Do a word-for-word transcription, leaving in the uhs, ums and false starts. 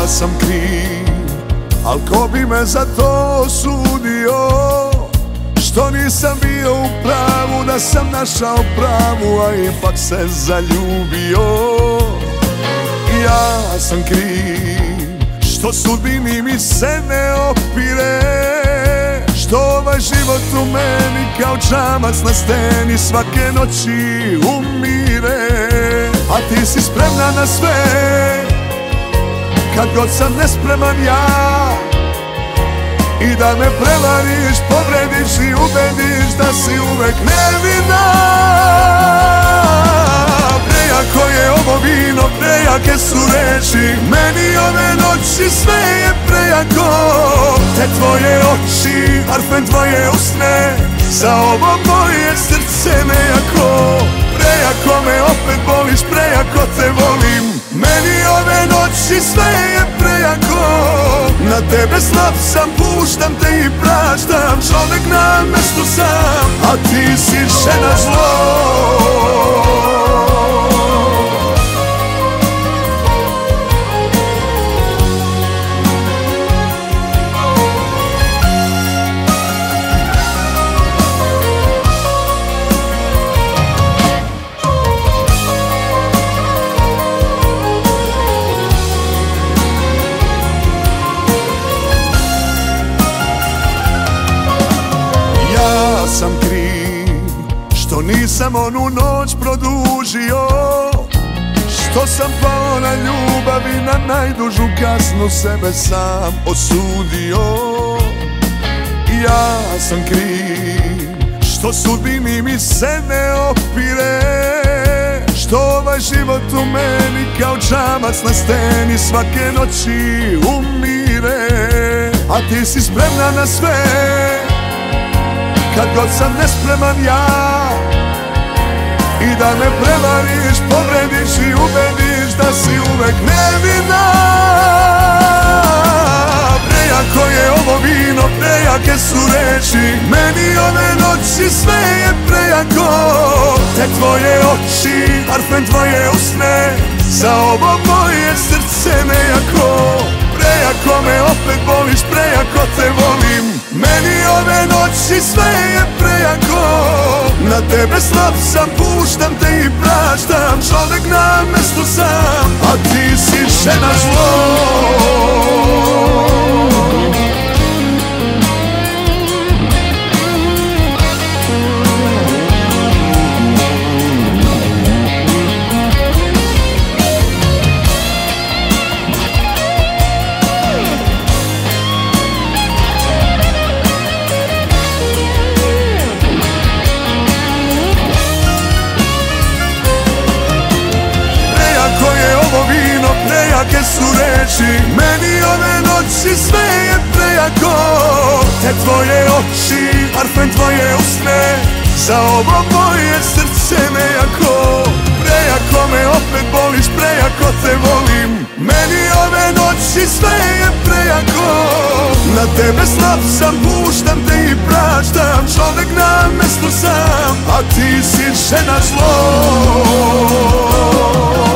Ja sam kriv, al ko bi me za to osudio, što nisam bio u pravu, da sam našao pravu, a ipak se zaljubio. Ja sam kriv, što sudbini mi se ne opire, što ovaj život u meni kao čamac na steni svake noći umire. A ti si spremna na sve, kad god sam nespreman ja, i da me prevariš, povrediš i ubediš da si uvek nevina. Prejako je ovo vino, prejake su reči, meni ove noći sve je prejako. Te tvoje oči, parfem tvoje usne, za ovo moje srce nejako. Prejako me opet voliš, prejako te volim, meni ove noći sve je prejako. Na tebe slab sam, puštam te i praštam, čovek na mestu sam, a ti si žena zlo. Ja sam kriv, što nisam onu noć produžio, što sam pao na ljubavi, na najdužu kaznu sebe sam osudio. Ja sam kriv, što sudbini mi se ne opire, što ovaj život u meni kao čamac na steni svake noći umire. A ti si spremna na sve, kad god sam nespreman ja, i da me prevariš, povrediš i ubediš da si uvek nevina. Prejako je ovo vino, prejake su reči, meni ove noći sve je prejako. Te tvoje oči, parfem tvoje usne, za ovo moje srce nejako. Prejako me opet voliš, prejako te volim, meni ove noći sve je prejako. Na tebe slab sam, puštam te i praštam, čovek na mestu sam, a ti si žena zlo. Prejake su reči, meni ove noći sve je prejako. Te tvoje oči, parfem tvoje usne, za ovo moje srce nejako. Prejako me opet voliš, prejako te volim, meni ove noći sve je prejako. Na tebe slab sam, puštam te i praštam, čovek na mestu sam, a ti si žena zlo.